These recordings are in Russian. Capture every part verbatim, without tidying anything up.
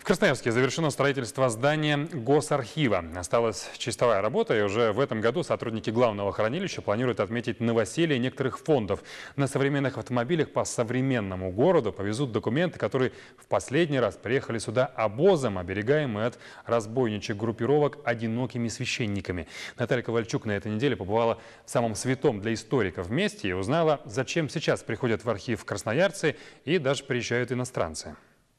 В Красноярске завершено строительство здания Госархива. Осталась чистовая работа, и уже в этом году сотрудники главного хранилища планируют отметить новоселье некоторых фондов. На современных автомобилях по современному городу повезут документы, которые в последний раз приехали сюда обозом, оберегаемые от разбойничьих группировок одинокими священниками. Наталья Ковальчук на этой неделе побывала в самом святом для историков месте и узнала, зачем сейчас приходят в архив красноярцы и даже приезжают иностранцы.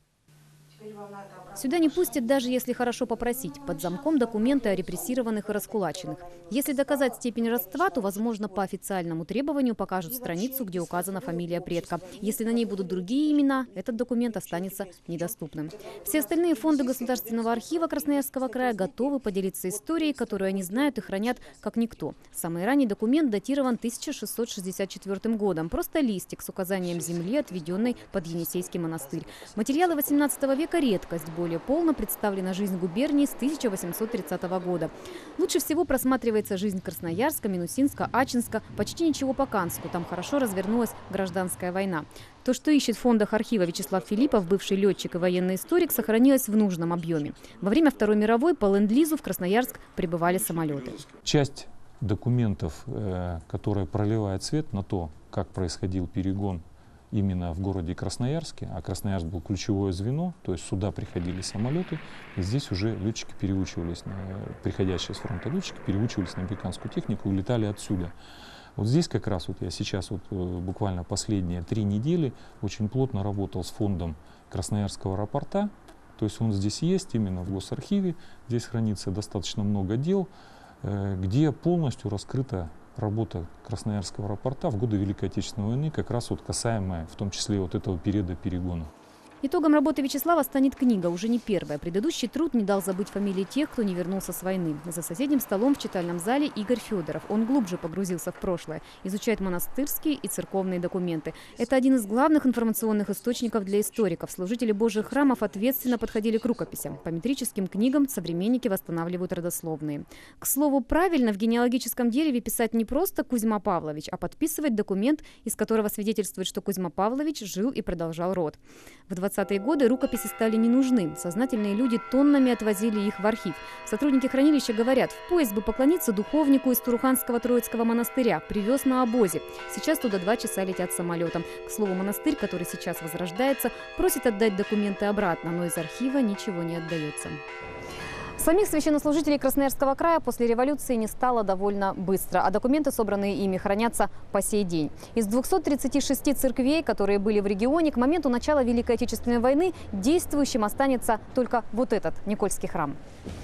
Сюда не пустят, даже если хорошо попросить. Под замком документы о репрессированных и раскулаченных. Если доказать степень родства, то, возможно, по официальному требованию покажут страницу, где указана фамилия предка. Если на ней будут другие имена, этот документ останется недоступным. Все остальные фонды Государственного архива Красноярского края готовы поделиться историей, которую они знают и хранят как никто. Самый ранний документ датирован тысяча шестьсот шестьдесят четвёртым годом. Просто листик с указанием земли, отведенной под Енисейский монастырь. Материалы восемнадцатого века – редкость. Более полно представлена жизнь губернии с тысяча восемьсот тридцатого года. Лучше всего просматривается жизнь Красноярска, Минусинска, Ачинска, почти ничего по Канску. Там хорошо развернулась гражданская война. То, что ищет в фондах архива Вячеслав Филиппов, бывший летчик и военный историк, сохранилось в нужном объеме. Во время Второй мировой по ленд-лизу в Красноярск прибывали самолеты. Часть документов, которые проливают свет на то, как происходил перегон именно в городе Красноярске, а Красноярск был ключевое звено, то есть сюда приходили самолеты, и здесь уже летчики переучивались, на, приходящие с фронта летчики переучивались на американскую технику и летали отсюда. Вот здесь как раз вот я сейчас вот буквально последние три недели очень плотно работал с фондом Красноярского аэропорта, то есть он здесь есть, именно в Госархиве, здесь хранится достаточно много дел, где полностью раскрыта работа Красноярского аэропорта в годы Великой Отечественной войны, как раз вот касаемая в том числе вот этого периода перегона. Итогом работы Вячеслава станет книга, уже не первая. Предыдущий труд не дал забыть фамилии тех, кто не вернулся с войны. За соседним столом в читальном зале Игорь Федоров. Он глубже погрузился в прошлое, изучает монастырские и церковные документы. Это один из главных информационных источников для историков. Служители Божьих храмов ответственно подходили к рукописям. По метрическим книгам современники восстанавливают родословные. К слову, правильно в генеалогическом дереве писать не просто Кузьма Павлович, а подписывать документ, из которого свидетельствует, что Кузьма Павлович жил и продолжал род. В двадцатые годы рукописи стали не нужны. Сознательные люди тоннами отвозили их в архив. Сотрудники хранилища говорят, в поезд бы поклониться духовнику из Туруханского Троицкого монастыря. Привез на обозе. Сейчас туда два часа летят самолетом. К слову, монастырь, который сейчас возрождается, просит отдать документы обратно, но из архива ничего не отдается. Самих священнослужителей Красноярского края после революции не стало довольно быстро, а документы, собранные ими, хранятся по сей день. Из двухсот тридцати шести церквей, которые были в регионе, к моменту начала Великой Отечественной войны действующим останется только вот этот Никольский храм.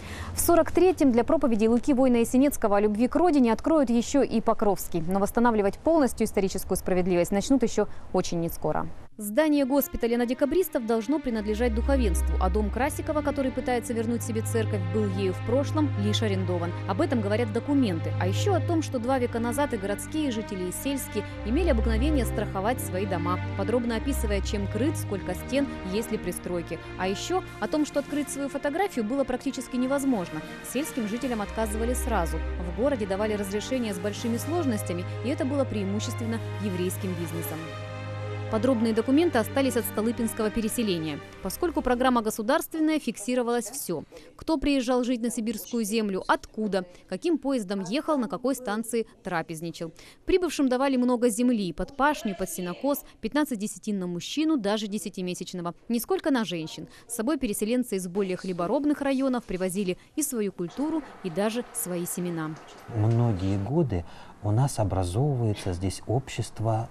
В сорок третьем для проповеди Луки Воина-Ясенецкого о любви к родине откроют еще и Покровский. Но восстанавливать полностью историческую справедливость начнут еще очень нескоро. Здание госпиталя на декабристов должно принадлежать духовенству, а дом Красикова, который пытается вернуть себе церковь, был ею в прошлом лишь арендован. Об этом говорят документы. А еще о том, что два века назад и городские жители, и сельские имели обыкновение страховать свои дома, подробно описывая, чем крыт, сколько стен, есть ли пристройки. А еще о том, что открыть свою фотографию было практически невозможно. Сельским жителям отказывали сразу. В городе давали разрешения с большими сложностями, и это было преимущественно еврейским бизнесом. Подробные документы остались от столыпинского переселения. Поскольку программа государственная, фиксировалось все. Кто приезжал жить на сибирскую землю, откуда, каким поездом ехал, на какой станции трапезничал. Прибывшим давали много земли, под пашню, под сенокос, пятнадцать десятин на мужчину, даже десятимесячного. Нисколько на женщин. С собой переселенцы из более хлеборобных районов привозили и свою культуру, и даже свои семена. Многие годы у нас образовывается здесь общество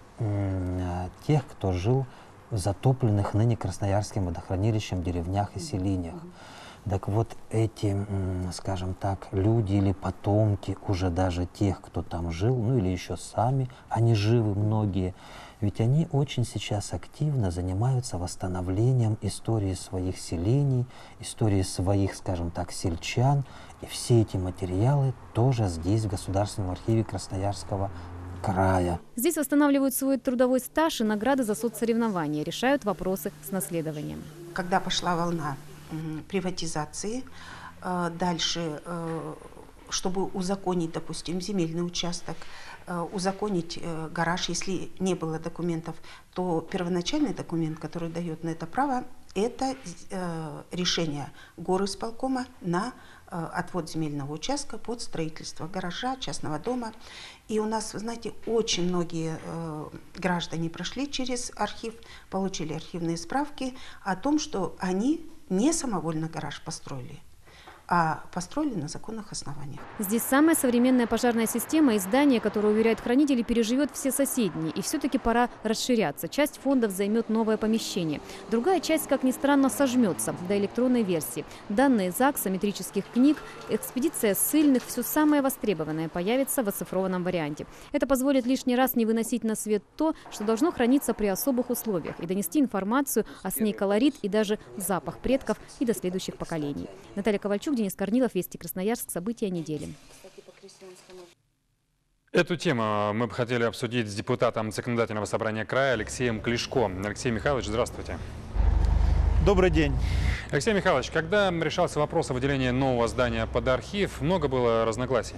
тех, кто жил в затопленных ныне Красноярским водохранилищем деревнях и селениях. Так вот эти, скажем так, люди или потомки уже даже тех, кто там жил, ну или еще сами, они живы многие, ведь они очень сейчас активно занимаются восстановлением истории своих селений, истории своих, скажем так, сельчан. И все эти материалы тоже здесь, в Государственном архиве Красноярского края. Здесь восстанавливают свой трудовой стаж и награды за соцсоревнования, решают вопросы с наследованием. Когда пошла волна приватизации, дальше, чтобы узаконить, допустим, земельный участок, узаконить гараж, если не было документов, то первоначальный документ, который дает на это право, это решение горисполкома на отвод земельного участка под строительство гаража, частного дома. И у нас, вы знаете, очень многие граждане прошли через архив, получили архивные справки о том, что они не самовольно гараж построили, а построили на законных основаниях. Здесь самая современная пожарная система и здание, которое, уверяют хранители, переживет все соседние. И все-таки пора расширяться. Часть фондов займет новое помещение. Другая часть, как ни странно, сожмется до электронной версии. Данные ЗАГСа, метрических книг, экспедиция ссыльных – все самое востребованное появится в оцифрованном варианте. Это позволит лишний раз не выносить на свет то, что должно храниться при особых условиях, и донести информацию, а с ней колорит и даже запах предков и до следующих поколений. Наталья Ковальчук, Денис Корнилов, Вести Красноярск. События недели. Эту тему мы бы хотели обсудить с депутатом Законодательного собрания края Алексеем Клишко. Алексей Михайлович, здравствуйте. Добрый день. Алексей Михайлович, когда решался вопрос о выделении нового здания под архив, много было разногласий?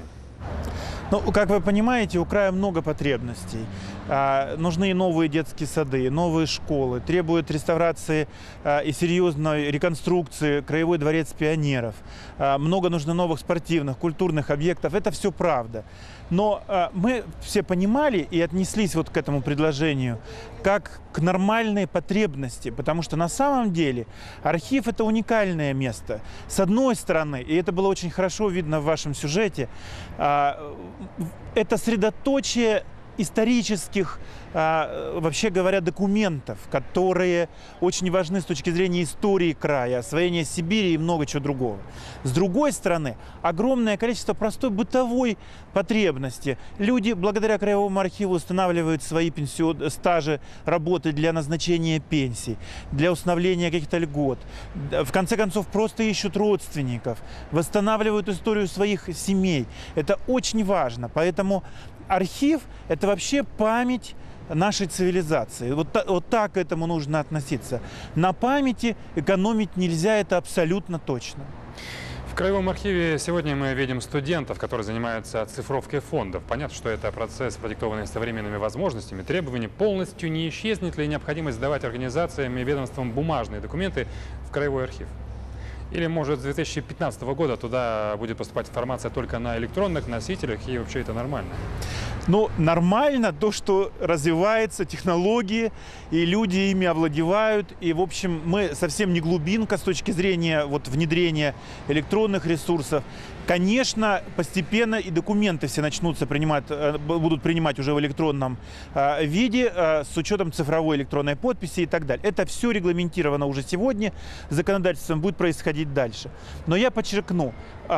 Ну, как вы понимаете, у края много потребностей. А, нужны новые детские сады, новые школы, требуют реставрации а, и серьезной реконструкции краевой дворец пионеров. А, много нужно новых спортивных, культурных объектов. Это все правда. Но а, мы все понимали и отнеслись вот к этому предложению как к нормальной потребности, потому что на самом деле архив – это уникальное место. С одной стороны, и это было очень хорошо видно в вашем сюжете, а, это средоточие исторических, вообще говоря, документов, которые очень важны с точки зрения истории края, освоения Сибири и много чего другого. С другой стороны, огромное количество простой бытовой потребности. Люди благодаря Краевому архиву устанавливают свои пенсион... стажи работы для назначения пенсий, для установления каких-то льгот. В конце концов, просто ищут родственников, восстанавливают историю своих семей. Это очень важно. Поэтому архив – это вообще память нашей цивилизации. Вот, вот так к этому нужно относиться. На памяти экономить нельзя, это абсолютно точно. В Краевом архиве сегодня мы видим студентов, которые занимаются оцифровкой фондов. Понятно, что это процесс, продиктованный современными возможностями, требований. Полностью не исчезнет ли необходимость сдавать организациям и ведомствам бумажные документы в Краевой архив? Или, может, с две тысячи пятнадцатого года туда будет поступать информация только на электронных носителях, и вообще это нормально? Ну, нормально то, что развиваются технологии, и люди ими овладевают. И, в общем, мы совсем не глубинка с точки зрения вот, внедрения электронных ресурсов. Конечно, постепенно и документы все начнутся принимать, будут принимать уже в электронном виде, с учетом цифровой электронной подписи и так далее. Это все регламентировано уже сегодня, законодательством будет происходить дальше. Но я подчеркну,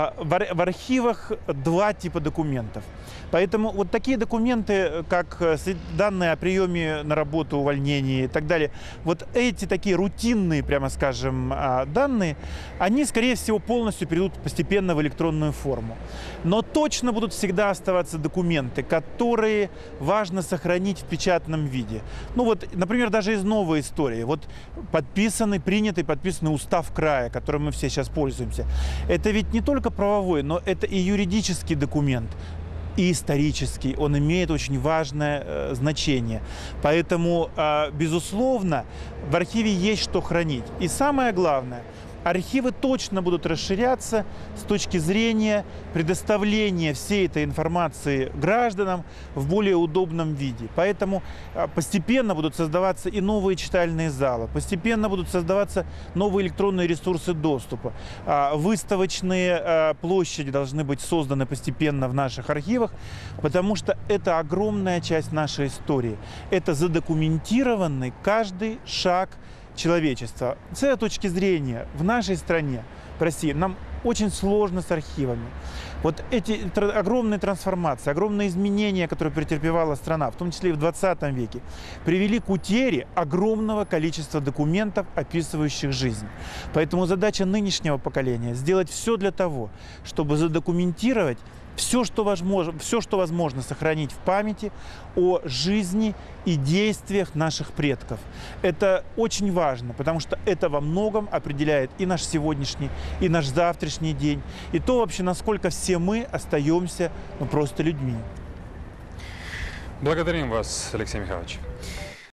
в архивах два типа документов. Поэтому вот такие документы, как данные о приеме на работу, увольнении и так далее, вот эти такие рутинные, прямо скажем, данные, они, скорее всего, полностью перейдут постепенно в электронную форму. Но точно будут всегда оставаться документы, которые важно сохранить в печатном виде. Ну вот, например, даже из новой истории. Вот подписанный, принятый, подписанный устав края, которым мы все сейчас пользуемся. Это ведь не только правовой, но это и юридический документ. И исторический, он имеет очень важное э, значение. Поэтому, э, безусловно, в архиве есть что хранить. И самое главное, архивы точно будут расширяться с точки зрения предоставления всей этой информации гражданам в более удобном виде. Поэтому постепенно будут создаваться и новые читальные залы, постепенно будут создаваться новые электронные ресурсы доступа. Выставочные площади должны быть созданы постепенно в наших архивах, потому что это огромная часть нашей истории. Это задокументированный каждый шаг человечества. С этой точки зрения в нашей стране, в России, нам очень сложно с архивами. Вот эти огромные трансформации, огромные изменения, которые претерпевала страна, в том числе и в двадцатом веке, привели к утере огромного количества документов, описывающих жизнь. Поэтому задача нынешнего поколения – сделать все для того, чтобы задокументировать все, что возможно, все, что возможно сохранить в памяти о жизни и действиях наших предков. Это очень важно, потому что это во многом определяет и наш сегодняшний, и наш завтрашний день, и то вообще, насколько все мы остаемся ну, просто людьми. Благодарим вас, Алексей Михайлович.